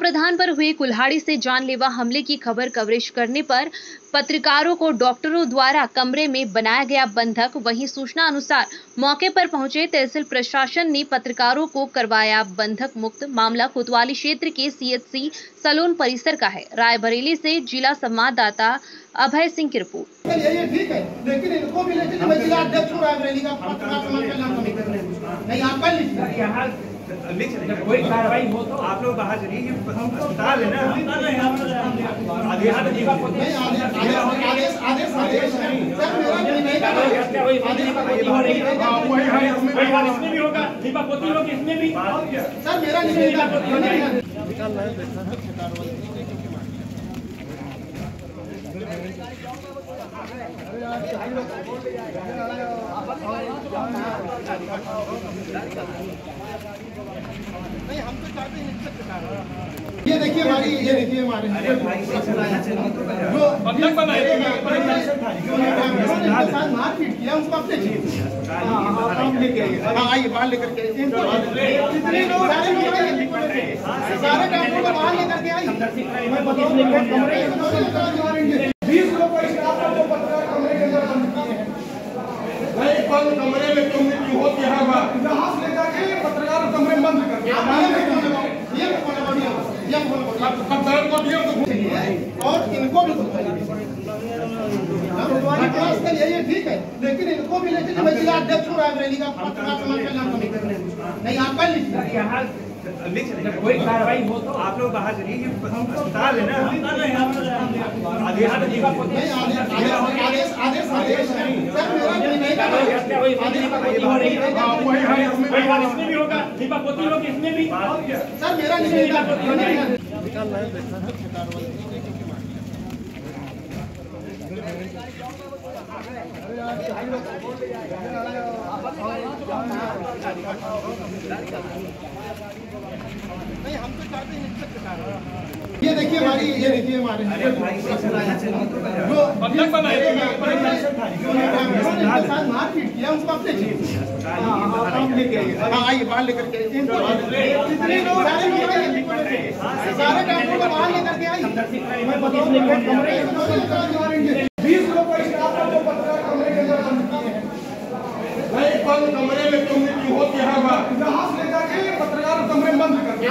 प्रधान पर हुए कुल्हाड़ी से जानलेवा हमले की खबर कवरेज करने पर पत्रकारों को डॉक्टरों द्वारा कमरे में बनाया गया बंधक। वहीं सूचना अनुसार मौके पर पहुंचे तहसील प्रशासन ने पत्रकारों को करवाया बंधक मुक्त। मामला कोतवाली क्षेत्र के सीएचसी सलोन परिसर का है। रायबरेली से जिला संवाददाता अभय सिंह की रिपोर्ट। ये ठीक है, लेकिन इनको भी लेकिन मैं जिला अध्यक्ष हूं रायबरेली का, पत्रकार समाज कल्याण समिति नहीं आप कर लीजिए। यहाँ लिख रहे कोई कार्रवाई हो तो आप लोग बाहर चलिए, अस्पताल है ना, इसमें भी होगा, दीपापोती लोग इसमें भी सर मेरा निकालना है। नहीं हम तो चाहते हैं ये देखिए हमारी जो बंधक बनाए मारपीट किया उसको अपने आइए बाहर लेकर के सारे डॉक्टरों को बाहर लेकर के आइए। 20 लोग पत्रकार कमरे के अंदर बंद किए हैं। बंद कमरे में तुम क्यों हो यहाँ से लेकर के पत्रकार कमरे बंद कर और इनको भी ये ठीक है, लेकिन इनको भी लेकिन मैं जिला अध्यक्ष हूं रायबरेली का, पत्रकार समाज कल्याण समिति नहीं आप कर लीजिए। यहाँ लिख रहे कोई कार्रवाई हो तो आप लोग बाहर चलिए, अस्पताल है ना, इसमें भी होगा, दीपापोती लोग इसमें भी सर मेरा निकालना है। नहीं हम तो चाहते हैं ये देखिए हमारी जो बंधक बनाए मारपीट किया उसको अपने आइए बाहर लेकर के सारे डॉक्टरों को बाहर लेकर के आइए। 20 लोग पत्रकार कमरे के अंदर बंद किए हैं। बंद कमरे में तुम क्यों हो यहाँ